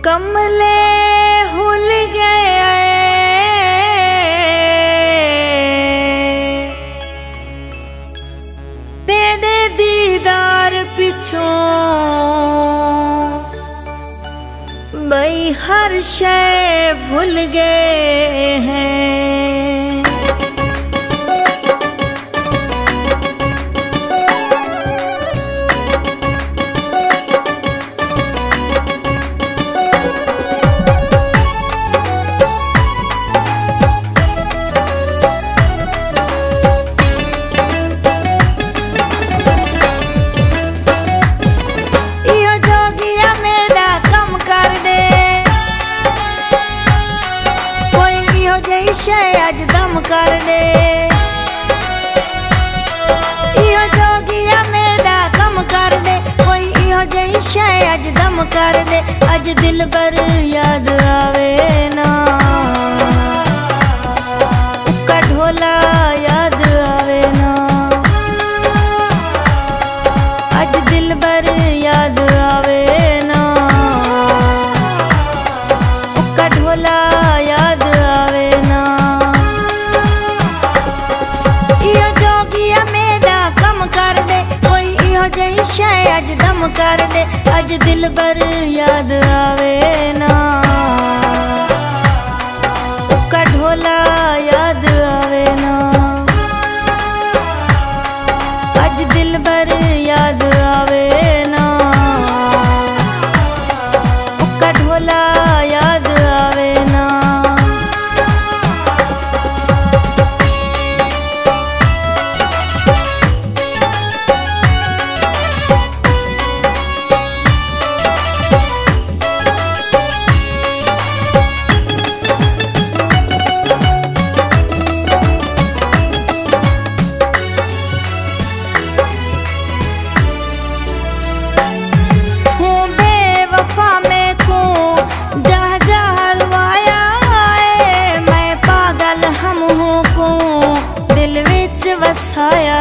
कमले हुल गए तेरे दीदार पिछों बई हर शय भूल गए हैं। अज दम कर दे इहो जोगिया मेरा कम कर दे कोई इहो जई शय अज दम कर दे। अज दिल पर याद आवे ना उका ढोला याद आवे ना। अज दिल पर याद आवे ना उका ढोला याद आवे ना। कर दे कोई इहो जई शय अज दम कर दे। अज दिल पर याद आवे ना उका ढोला याद आवे ना। अज दिल पर याद आवे ना उका ढोला याद आवे ना। वसाया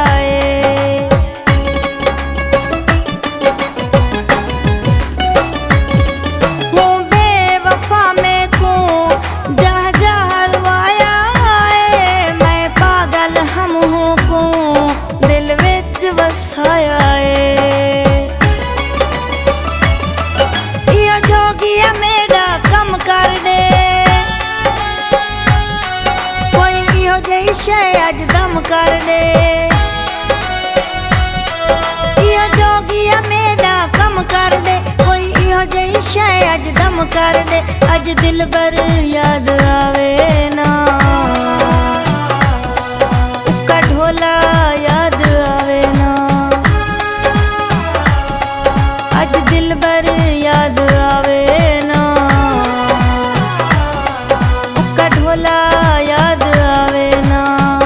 हूँ बेवफा में को जह जहरवाया मैं पागल हम हूँ को दिल विच वसाया इहो जोगिया मेरा कम कर दे कोई इहो जई शय अज दम कर दे। इहो जोगिया मेरा कम कर दे कोई इहो जई शय अज दम कर दे। अज दिल पर याद आवे ना उका ढोला याद आवे ना। अज दिल पर याद आवे ना उका ढोला याद आवे ना।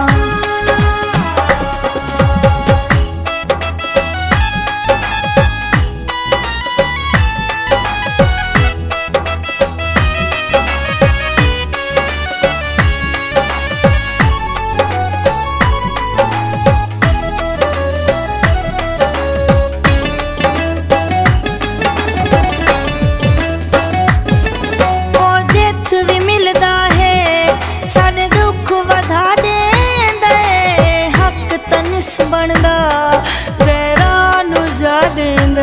बनदा गैरां नू जा देंदे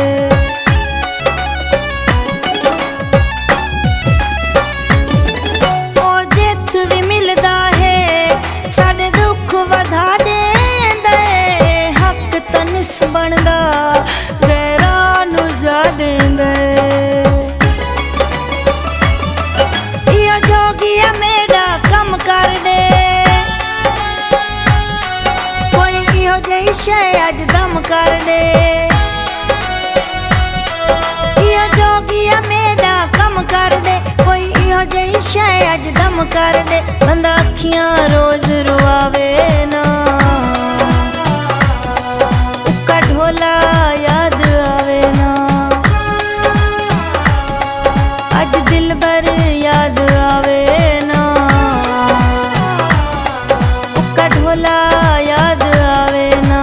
ओ जित भी मिलदा है साडे दुख वधा देंदे। हक तनिस बनदा गैरां नू जा देंदे इहो जोगिया मेरा कम कर दे जई शय अज दम कर दे। इहो जोगिया मेरा कम कर दे कोई इहो जई शय अज दम कर दे। बंदा अखियां रोज रुआवे ना उका ढोला याद आवे ना। अज दिल पर याद आवे ना उका ढोला याद आवे ना।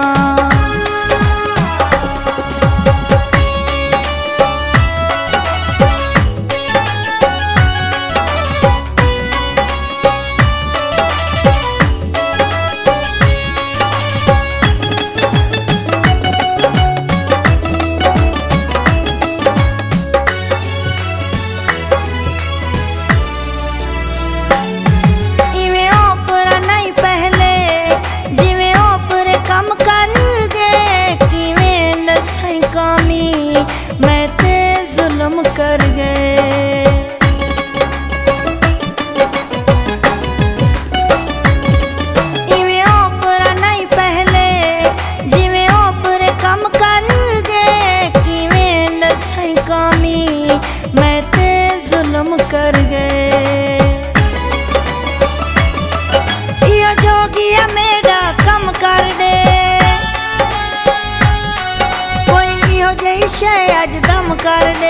अज दम कर दे।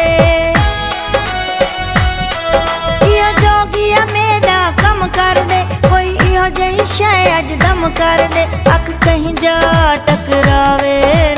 इहो जोगिया मेरा कम कर दे, कोई इहो जई शय अज दम कर दे। अख कहीं जा टकरावे